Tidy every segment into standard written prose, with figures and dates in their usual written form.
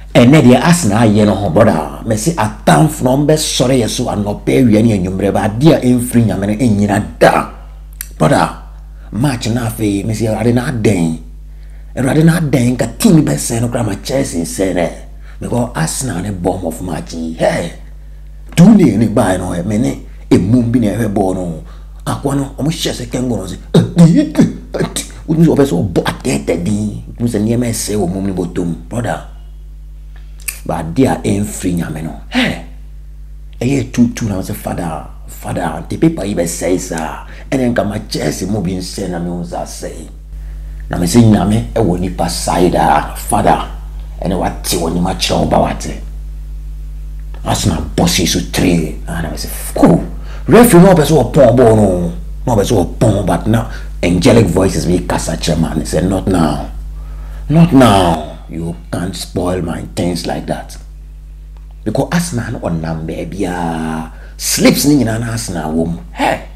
And then the Arsenal, you know, brother, me see a town from best sorry, so I'm not pay you any and you but dear in free, I mean, in your da. Brother, match na fe, me see, I didn't have dang. And rather not dang, a team best send a grammar chess in Sene. Because Arsenal, a bomb of matchy. Hey, do need any buy no, a minute, a moon ever born. Aquano, almost just a kangaroo. Wouldn't you so bought that, it was a near me say, or mummy bottom, brother. But dear ain't free, Yameno. Hey, a year 2 now, say, father, the paper even says, and then come my chest, moving send a means I say. Now, me say, Yame, a won't pass side, father, and what you want to match about it. That's not bossy so tree, and I say, oh, referee, no, but so poor bono, no, but so poor, but now angelic voices be Casacha man. He said, not now, not now. You can't spoil my things like that. Because Arsenal on nam baby sleeps in an Arsenal womb. Hey,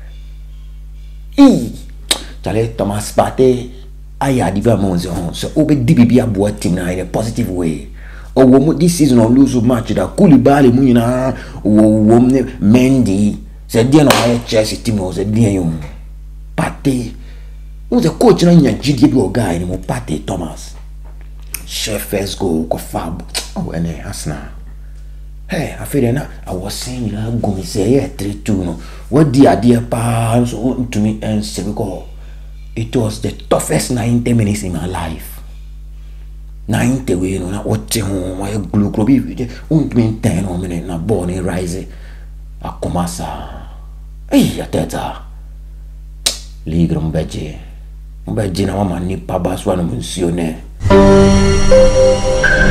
Charlie Thomas Pate, I had developments on so obe DBB aboard team in a positive way. Or woman this season or lose match that Koulibaly Munina or Mendy said, dear no Chelsea team was a dear Pate was a coach in your GDP guy anymore. Pate Thomas. Chef first go fab. Oh, and Arsenal. Hey, I feel that I was saying, you know, go say 3-2. No, what the idea pa so to me and say because it was the toughest 90 minutes in my life. 90 way, you know, not what home, my glue club, won't mean 10 minutes, na born and rise. A comasa. Hey, a teta. Ligrum beje. Beje na mama ni pa baswa no monsione.